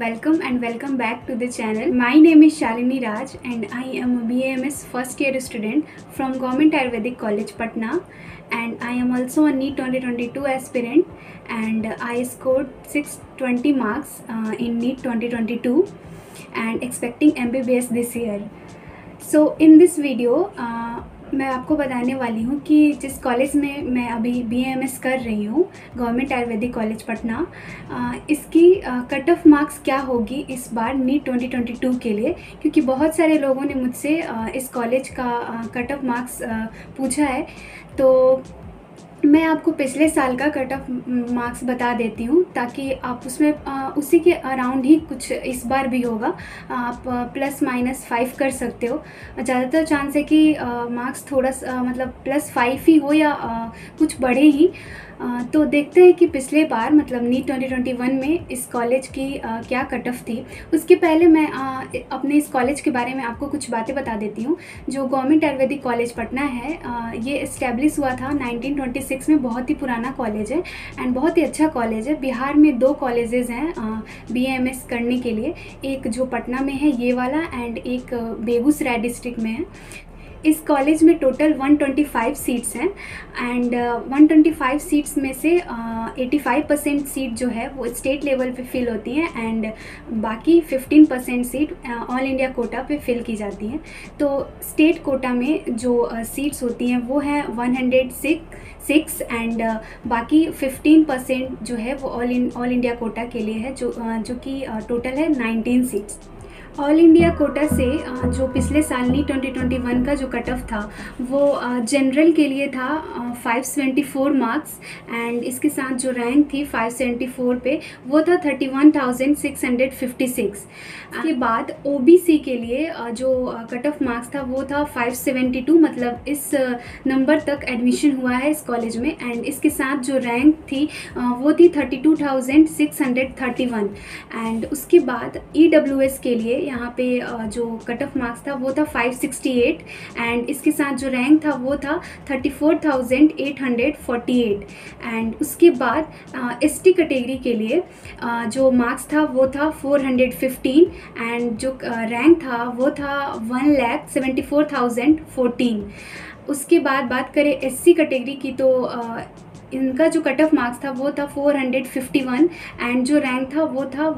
Welcome and welcome back to the channel. My name is Shalini Raj and I am a BAMS first year student from Government Ayurvedic College Patna, and I am also a NEET 2022 aspirant, and I scored 620 marks in NEET 2022 and expecting MBBS this year. So in this video मैं आपको बताने वाली हूँ कि जिस college में मैं अभी BAMS कर रही हूँ, गवर्नमेंट आयुर्वेदिक कॉलेज पटना, इसकी कट ऑफ मार्क्स क्या होगी इस बार नीट 2022 के लिए, क्योंकि बहुत सारे लोगों ने मुझसे इस कॉलेज का कट ऑफ मार्क्स पूछा है। तो मैं आपको पिछले साल का कट ऑफ मार्क्स बता देती हूँ ताकि आप उसमें उसी के अराउंड ही कुछ इस बार भी होगा। आप ±5 कर सकते हो। ज़्यादातर चांस है कि मार्क्स थोड़ा मतलब +5 ही हो या कुछ बढ़े ही। तो देखते हैं कि पिछले बार मतलब नीट 2021 में इस कॉलेज की क्या कट ऑफ थी। उसके पहले मैं अपने इस कॉलेज के बारे में आपको कुछ बातें बता देती हूँ। जो गवर्नमेंट आयुर्वेदिक कॉलेज पटना है, ये इस्टेब्लिश हुआ था 1926 में। बहुत ही पुराना कॉलेज है एंड बहुत ही अच्छा कॉलेज है। बिहार में 2 कॉलेजेस हैं BAMS करने के लिए, एक जो पटना में है ये वाला एंड एक बेगूसराय डिस्ट्रिक्ट में है। इस कॉलेज में टोटल 125 सीट्स हैं एंड 125 सीट्स में से 85% सीट जो है वो स्टेट लेवल पे फिल होती हैं एंड बाकी 15% सीट ऑल इंडिया कोटा पे फिल की जाती हैं। तो स्टेट कोटा में जो सीट्स होती हैं वो है 106 एंड बाकी 15% जो है वो ऑल इंडिया कोटा के लिए है, जो कि टोटल है 19 सीट्स। ऑल इंडिया कोटा से जो पिछले साल नीट 2021 का जो कट ऑफ था वो जनरल के लिए था 574 मार्क्स एंड इसके साथ जो रैंक थी 574 पे वो था 31,656। के बाद OBC के लिए जो कट ऑफ मार्क्स था वो था 572, मतलब इस नंबर तक एडमिशन हुआ है इस कॉलेज में एंड इसके साथ जो रैंक थी वो थी 32,631 एंड उसके बाद EWS के लिए यहाँ पे जो कट ऑफ मार्क्स था वो था 568 एंड इसके साथ जो रैंक था वो था 34,848 एंड उसके बाद ST कैटेगरी के लिए जो मार्क्स था वो था 415 एंड जो रैंक था वो था 1,74,014। उसके बाद बात करें SC कैटेगरी की तो इनका जो कट ऑफ मार्क्स था वो था 451 एंड जो रैंक था वो था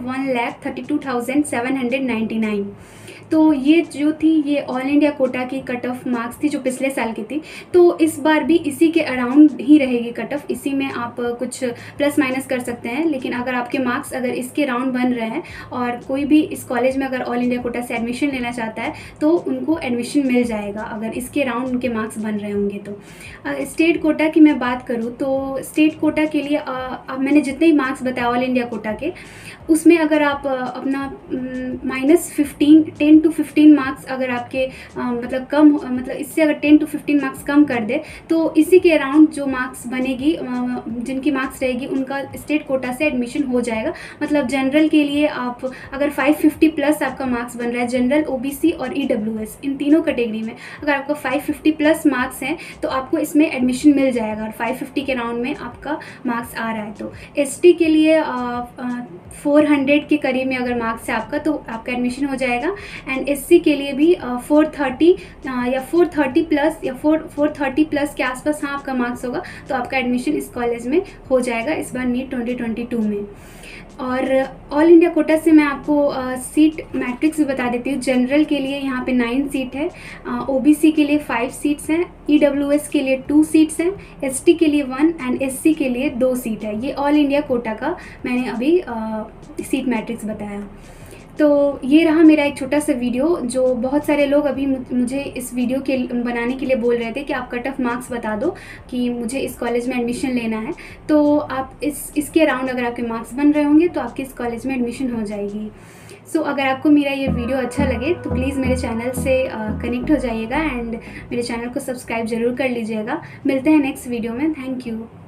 1,32,799। तो ये जो थी ये ऑल इंडिया कोटा की कट ऑफ मार्क्स थी जो पिछले साल की थी। तो इस बार भी इसी के अराउंड ही रहेगी कट ऑफ, इसी में आप कुछ प्लस माइनस कर सकते हैं। लेकिन अगर आपके मार्क्स अगर इसके राउंड बन रहे हैं और कोई भी इस कॉलेज में अगर ऑल इंडिया कोटा से एडमिशन लेना चाहता है तो उनको एडमिशन मिल जाएगा अगर इसके राउंड उनके मार्क्स बन रहे होंगे। तो स्टेट कोटा की मैं बात करूँ तो स्टेट कोटा के लिए अब मैंने जितने ही मार्क्स बताया ऑल इंडिया कोटा के, उसमें अगर आप अपना -10 to 15 मार्क्स अगर आपके मतलब कम, मतलब इससे अगर 10 to 15 मार्क्स कम कर दे तो इसी के अराउंड जो मार्क्स बनेगी, जिनकी मार्क्स रहेगी उनका स्टेट कोटा से एडमिशन हो जाएगा। मतलब जनरल के लिए आप अगर 550 प्लस आपका मार्क्स बन रहा है, जनरल OBC और EWS इन तीनों कैटेगरी में अगर आपका 550 प्लस मार्क्स हैं तो आपको इसमें एडमिशन मिल जाएगा और 550 के राउंड में आपका मार्क्स आ रहा है। तो ST के लिए 400 के करीब में अगर मार्क्स है आपका तो आपका एडमिशन हो जाएगा एंड SC के लिए भी 430 या 430 प्लस या 430 प्लस के आसपास हाँ आपका मार्क्स होगा तो आपका एडमिशन इस कॉलेज में हो जाएगा इस बार नीट 2022 में। और ऑल इंडिया कोटा से मैं आपको सीट मैट्रिक्स भी बता देती हूँ। जनरल के लिए यहाँ पे 9 सीट है, OBC के लिए 5 सीट्स हैं, EWS के लिए 2 सीट्स हैं, ST के लिए 1 एंड SC के लिए 2 सीट है। ये ऑल इंडिया कोटा का मैंने अभी सीट मैट्रिक्स बताया। तो ये रहा मेरा एक छोटा सा वीडियो। जो बहुत सारे लोग अभी मुझे इस वीडियो के बनाने के लिए बोल रहे थे कि आप कट ऑफ मार्क्स बता दो कि मुझे इस कॉलेज में एडमिशन लेना है, तो आप इसके अराउंड अगर आपके मार्क्स बन रहे होंगे तो आपकी इस कॉलेज में एडमिशन हो जाएगी। सो अगर आपको मेरा ये वीडियो अच्छा लगे तो प्लीज़ मेरे चैनल से कनेक्ट हो जाइएगा एंड मेरे चैनल को सब्सक्राइब ज़रूर कर लीजिएगा। मिलते हैं नेक्स्ट वीडियो में। Thank you.